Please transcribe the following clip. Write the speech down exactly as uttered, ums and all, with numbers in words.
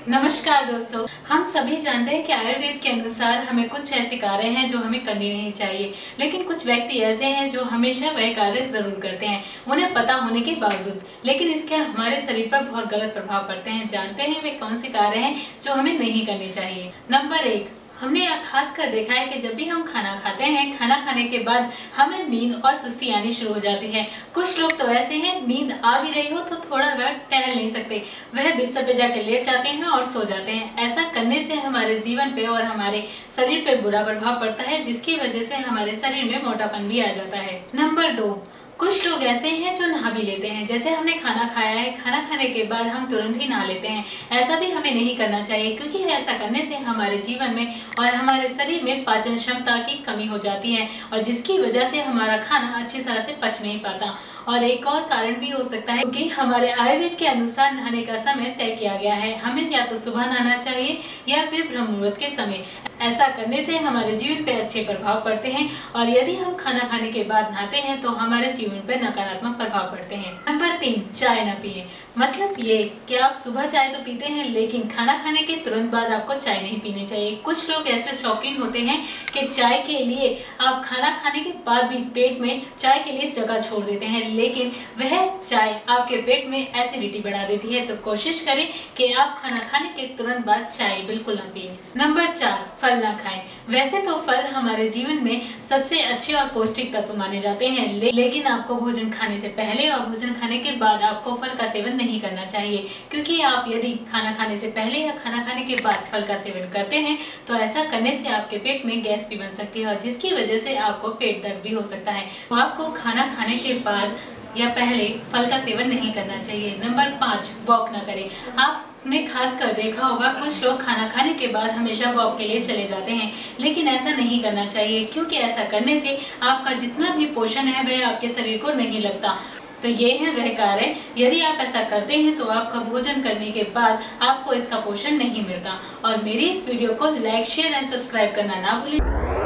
नमस्कार दोस्तों, हम सभी जानते हैं कि आयुर्वेद के अनुसार हमें कुछ ऐसे कार्य हैं जो हमें करने नहीं चाहिए, लेकिन कुछ व्यक्ति ऐसे हैं जो हमेशा वह कार्य जरूर करते हैं, उन्हें पता होने के बावजूद, लेकिन इसके हमारे शरीर पर बहुत गलत प्रभाव पड़ते हैं। जानते हैं वे कौन से कार्य हैं जो हमें नहीं करने चाहिए। नंबर एक, हमने खास कर देखा है कि जब भी हम खाना खाते हैं, खाना खाने के बाद हमें नींद और सुस्ती आनी शुरू हो जाती है। कुछ लोग तो ऐसे हैं, नींद आ भी रही हो तो थोड़ा वह टहल नहीं सकते, वह बिस्तर पे जाकर लेट जाते हैं और सो जाते हैं। ऐसा करने से हमारे जीवन पे और हमारे शरीर पे बुरा प्रभाव पड़ता है, जिसकी वजह से हमारे शरीर में मोटापन भी आ जाता है। नंबर दो, कुछ लोग ऐसे हैं जो नहा भी लेते हैं। जैसे हमने खाना खाया है, खाना खाने के बाद हम तुरंत ही नहा लेते हैं। ऐसा भी हमें नहीं करना चाहिए, क्योंकि ऐसा करने से हमारे जीवन में और हमारे शरीर में पाचन क्षमता की कमी हो जाती है, और जिसकी वजह से हमारा खाना अच्छी तरह से पच नहीं पाता। और एक और कारण भी हो सकता है, क्योंकि हमारे आयुर्वेद के अनुसार नहाने का समय तय किया गया है। हमें या तो सुबह नहाना चाहिए या फिर ब्रह्म मुहूर्त के समय। ऐसा करने से हमारे जीवन पे अच्छे प्रभाव पड़ते हैं, और यदि हम खाना खाने के बाद नहाते हैं तो हमारे जीवन पर नकारात्मक प्रभाव पड़ते हैं। नंबर तीन, चाय न पिए। मतलब ये कि आप सुबह चाय तो पीते हैं, लेकिन खाना खाने के तुरंत बाद आपको चाय नहीं पीनी चाहिए। कुछ लोग ऐसे शौकीन होते हैं कि चाय के लिए आप खाना खाने के बाद भी पेट में चाय के लिए जगह छोड़ देते हैं, लेकिन वह चाय आपके पेट में एसिडिटी बढ़ा देती है। तो कोशिश करें कि आप खाना खाने के तुरंत बाद चाय बिल्कुल न पिए। नंबर चार, फल ना खाएं। वैसे तो फल हमारे जीवन में सबसे अच्छे और पौष्टिक तत्व माने जाते हैं, ले, लेकिन आपको भोजन खाने से पहले और भोजन खाने के बाद आपको फल का सेवन नहीं करना चाहिए, क्योंकि आप यदि खाना खाने से पहले या खाना खाने के बाद फल का सेवन करते हैं तो ऐसा करने से आपके पेट में गैस भी बन सकती है, और जिसकी वजह से आपको पेट दर्द भी हो सकता है। तो आपको खाना खाने के बाद या पहले फल का सेवन नहीं करना चाहिए। नंबर पाँच, वॉक ना करें। आपने खास कर देखा होगा, कुछ लोग खाना खाने के बाद हमेशा वॉक के लिए चले जाते हैं, लेकिन ऐसा नहीं करना चाहिए, क्योंकि ऐसा करने से आपका जितना भी पोषण है वह आपके शरीर को नहीं लगता। तो ये है वह कार्य, यदि आप ऐसा करते हैं तो आपका भोजन करने के बाद आपको इसका पोषण नहीं मिलता। और मेरी इस वीडियो को लाइक, शेयर एंड सब्सक्राइब करना ना भूलिए।